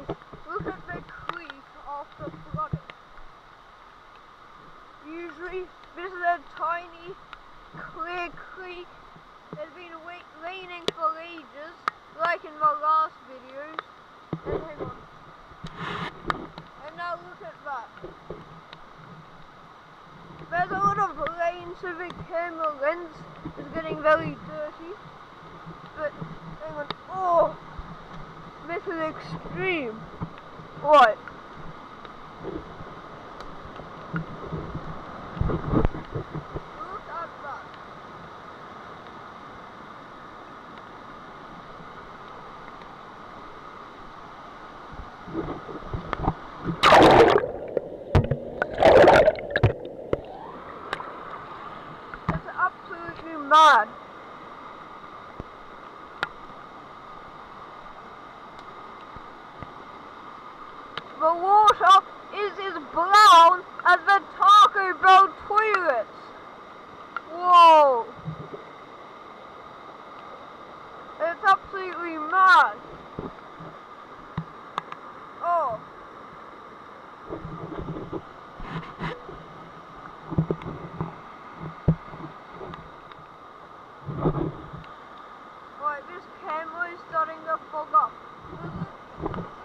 Look at the creek after flooding. Usually this is a tiny clear creek. It's been raining for ages, like in the last videos. And hang on. And now look at that. There's a lot of rain, so the camera lens is getting very dirty. But hang on. Oh, this is extreme. What? Look at that. It's absolutely mad. The water is as brown as the Taco Bell toilets. Whoa. It's absolutely mad. Oh. Right, this camera is starting to fog up. Is it?